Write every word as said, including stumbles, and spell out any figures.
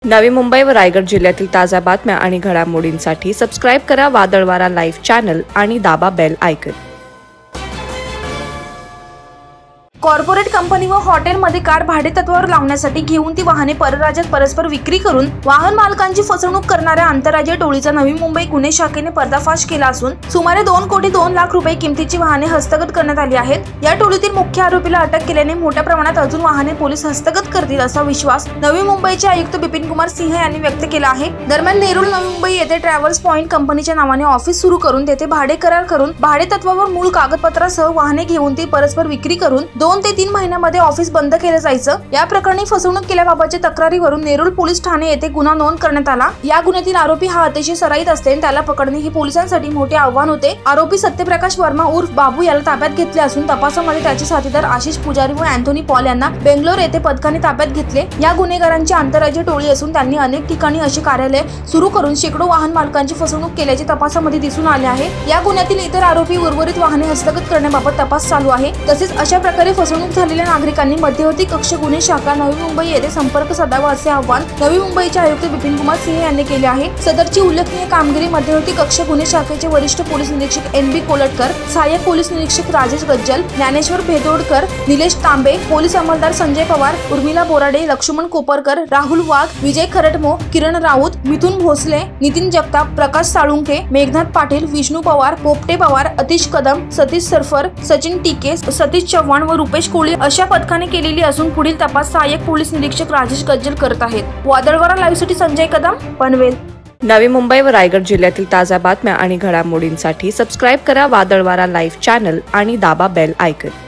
नवी मुंबई व रायगड जिल्ह्यातील ताज्या बातम्या आणि घडामोडींसाठी सबस्क्राइब करा वादळवारा लाईव्ह चॅनल आणि दाबा बेल आयकॉन। कॉर्पोरेट कंपनी व हॉटेलमध्ये कार भाडेतत्वावर लावण्यासाठी घेऊन ती वाहने परराज्यात परस्पर विक्री करून वाहन मालकांची फसवणूक करणाऱ्या आंतरराज्यीय टोळीचा नवी मुंबई गुन्हे शाखेने पर्दाफाश केला असून सुमारे दोन कोटी दोन लाख रुपये किमतीची वाहने हस्तगत करण्यात आली आहेत। या टोळीतील मुख्य आरोपीला अटक केल्याने मोठ्या प्रमाणात अजून वाहने पोलीस हस्तगत करतील असा विश्वास नवी मुंबईचे आयुक्त बिपिन कुमार सिंह यांनी व्यक्त केला आहे। दरम्यान नेरुल नवी मुंबई येथे ट्रॅव्हल्स पॉइंट कंपनीच्या नावाने ऑफिस सुरू करून तेथे भाडे करार करून भाडेतत्वावर मूळ कागदपत्रासह वाहने घेऊन ती परस्पर विक्री करून दोन ते तीन महिन्यामध्ये ऑफिस बंद केलं जायचं। या प्रकरणी फसवणूक केल्याबाबतच्या तक्रारीवरून नेरुल पोलीस ठाणे येथे गुन्हा नोंद करण्यात आला। या गुन्ह्यातील आरोपी हा अतिशय सराईत असल्याने त्याला पकडणे हे पोलिसांसाठी मोठे आव्हान होते। आरोपी सत्यप्रकाश वर्मा उर्फ बाबू याला ताब्यात घेतले असून तपासामध्ये त्याचे साथीदार आशिष पुजारी व अँथोनी पॉल यांना बेंगलोर येथे पथकाने ताब्यात घेतले। या गुन्हेगारांची आंतरराज्यीय टोळी असून त्यांनी अनेक ठिकाणी अशी कार्यालय सुरू करून शेकडो वाहन मालकांची फसवणूक केल्याचे तपासामध्ये दिसून आले आहे। या गुन्ह्यातील इतर आरोपी उर्वरित वाहने हस्तगत करण्याबाबत तपास चालू आहे। तसेच अशा प्रकारे फसवणूक झालेल्या नागरिकांनी मध्यवर्ती कक्ष गुन्हे शाखा नवी मुंबई येथे संपर्क साधावा असे आवाहन नवी मुंबईचे आयुक्त बिपिन कुमार सिंह यांनी केले आहे। सदरची उल्लेखनीय कामगिरी मध्यवर्ती कक्ष गुन्हे शाखेचे वरिष्ठ पोलीस निरीक्षक एन बी कोलटकर, सहाय्यक पोलीस निरीक्षक राजेश गज्जल, ज्ञानेश्वर भेदोडकर, निलेश तांबे, पोलीस अंमलदार संजय पवार, उर्मिला बोराडे, लक्ष्मण कोपरकर, राहुल वाघ, विजय खरटमो, किरण राऊत, मिथुन भोसले, नितीन जगताप, प्रकाश साळुंके, मेघनाथ पाटील, विष्णू पवार, पोपटे पवार, अतिश कदम, सतीश सरफर, सचिन टीके, सतीश चव्हाण व रुपेश कोळी अशा पथकाने केलेली असून पुढील तपास सहाय्यक पोलीस निरीक्षक राजेश गज्जल करत आहेत। वादळवारा लाईव्ह साठी संजय कदम, पनवेल। नवी मुंबई व रायगड जिल्ह्यातील ताज्या बातम्या आणि घडामोडींसाठी सबस्क्राइब करा वादळवारा लाईव्ह चॅनल आणि दाबा बेल आयकॉन।